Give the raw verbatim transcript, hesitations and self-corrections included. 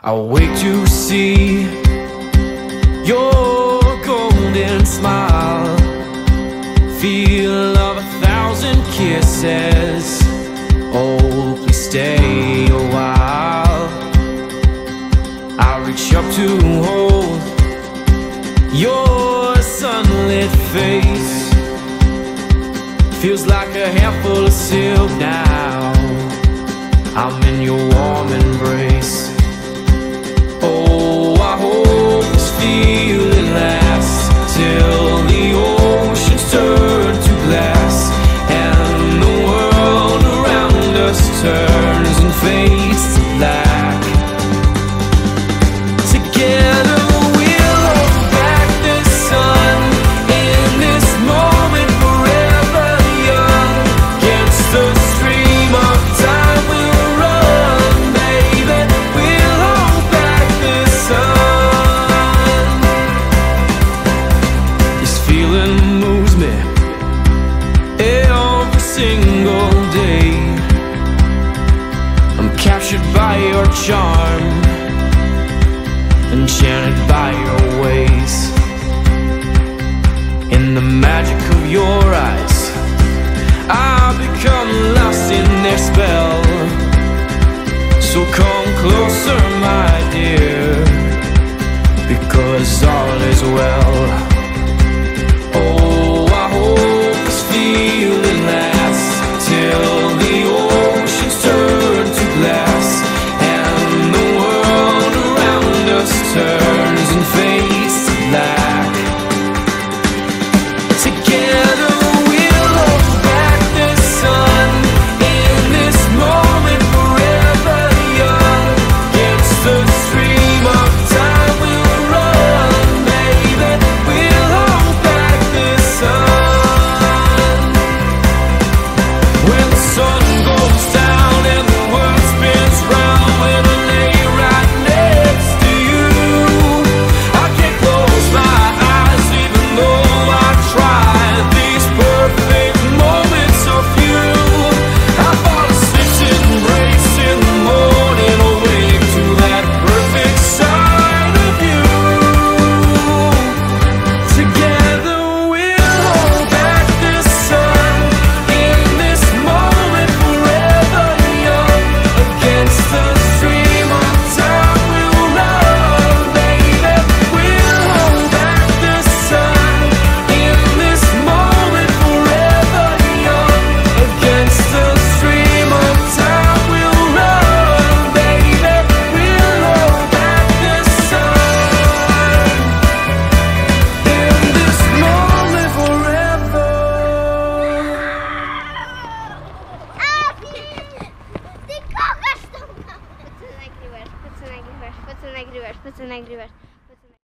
I wait to see your golden smile, feel of a thousand kisses. Oh, please stay a while. I reach up to hold your sunlit face. Feels like a handful of silk now. I'm in your warm embrace. Oh, I hope this feeling lasts till the oceans turn to glass and the world around us turns and fades to black. Together we'll hold back the sun in this moment, forever young. Against the stream of time we'll run, baby. We'll hold back the sun. This feeling moves me every single day. I'm captured by your charm, enchanted by your ways. In the magic of your eyes, I've become lost in their spell. So come closer, my dear, because all is well. Oh, I hope this feeling lasts till the oceans turn to glass and the world around us turns and fades to black. Together we'll hold back the sun in this moment, forever young. Against the stream of time we'll run, baby. We'll hold back the sun. When the sun goes down and the world spins round, when I lay right next to you, I can't close my eyes even though I try. These perfect moments of you, I fall asleep to embrace in the morning, awake to that perfect side of you. Together we'll hold back the sun in this moment, forever young. Against the stream of time we'll run, baby. We'll hold back the sun in this moment, forever young. Against the stream of time we'll run, baby. We'll hold back the sun in this moment, forever. Ty kochasz tą kamerę! Po co nagrywasz? Po co nagrywasz? Po co nagrywasz? Po co nagrywasz?